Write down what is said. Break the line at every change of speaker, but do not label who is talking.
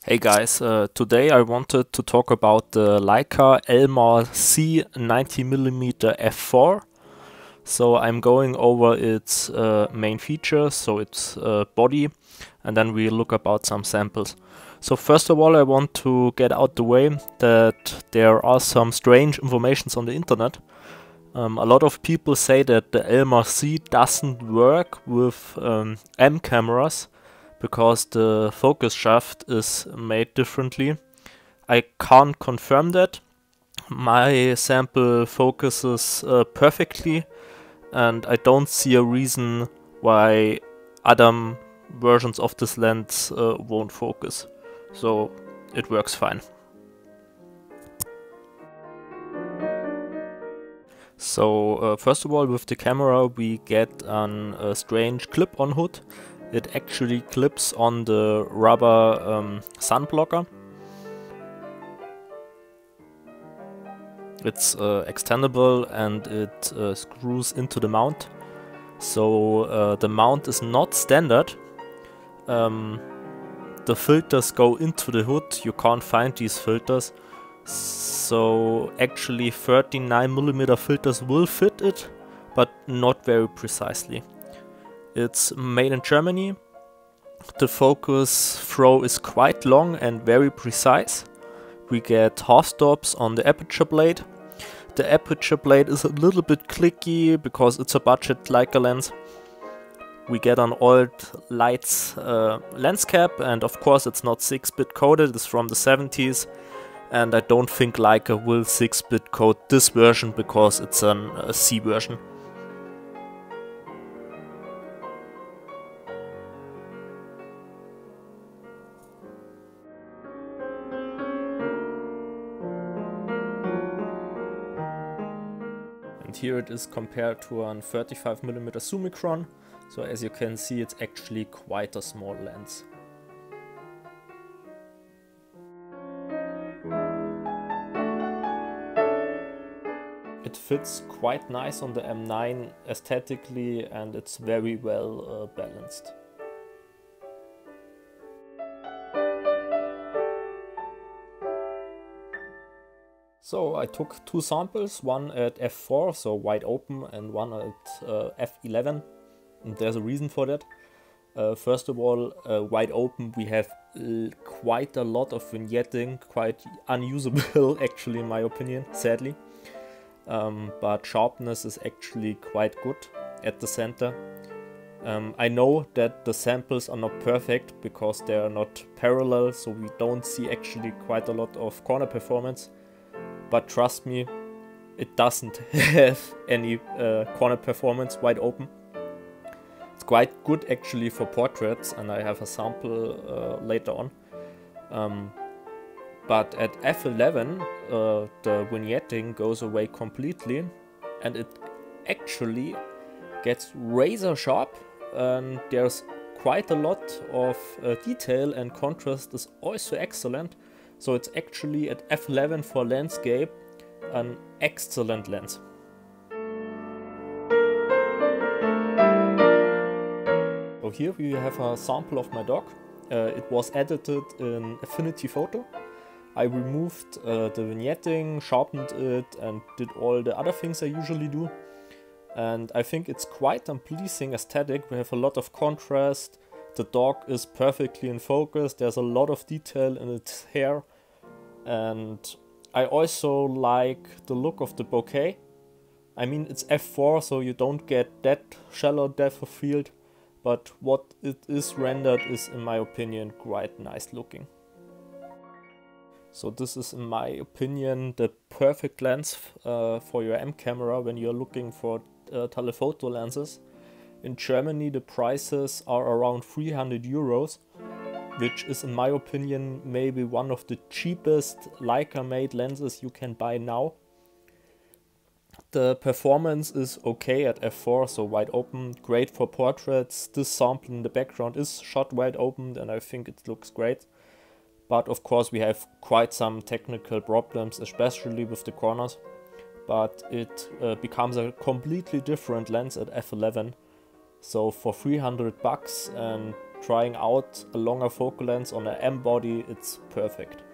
Hey guys, today I wanted to talk about the Leica Elmar C 90mm f4. So I'm going over its main features, so its body, and then we look about some samples. So first of all I want to get out the way that there are some strange informations on the internet. A lot of people say that the Elmar C doesn't work with M cameras because the focus shaft is made differently. I can't confirm that. My sample focuses perfectly, and I don't see a reason why other versions of this lens won't focus. So it works fine. So first of all, with the camera we get a strange clip-on hood. It actually clips on the rubber sun blocker. It's extendable and it screws into the mount. So the mount is not standard. The filters go into the hood. You can't find these filters. So actually 39mm filters will fit it, but not very precisely. It's made in Germany. The focus throw is quite long and very precise. We get half stops on the aperture blade. The aperture blade is a little bit clicky because it's a budget Leica lens. We get an old Leitz lens cap, and of course it's not 6-bit coded, it's from the 70s. And I don't think Leica will 6-bit code this version because it's a C version. And here it is compared to an 35mm Summicron. So as you can see, it's actually quite a small lens. It fits quite nice on the M9 aesthetically, and it's very well balanced. So I took two samples, one at f4, so wide open, and one at f11. And there's a reason for that. First of all, wide open we have quite a lot of vignetting, quite unusable actually in my opinion, sadly. But sharpness is actually quite good at the center. I know that the samples are not perfect because they are not parallel, so we don't see actually quite a lot of corner performance. But trust me, it doesn't have any corner performance wide open. It's quite good actually for portraits, and I have a sample later on. But at f11 the vignetting goes away completely, and it actually gets razor sharp, and there's quite a lot of detail, and contrast is also excellent. So it's actually at f11 for landscape an excellent lens. So here we have a sample of my dog. It was edited in Affinity Photo. I removed the vignetting, sharpened it, and did all the other things I usually do. And I think it's quite a pleasing aesthetic. We have a lot of contrast. The dog is perfectly in focus. There's a lot of detail in its hair. And I also like the look of the bokeh. I mean, it's f4, so you don't get that shallow depth of field. But what it is rendered is, in my opinion, quite nice looking. So this is, in my opinion, the perfect lens for your M camera when you're looking for telephoto lenses. In Germany the prices are around 300 euros, which is, in my opinion, maybe one of the cheapest Leica made lenses you can buy now. The performance is okay at f4, so wide open, great for portraits. This sample in the background is shot wide open, and I think it looks great. But of course we have quite some technical problems, especially with the corners. But it becomes a completely different lens at f11. So for 300 bucks and trying out a longer focal length on an M body, it's perfect.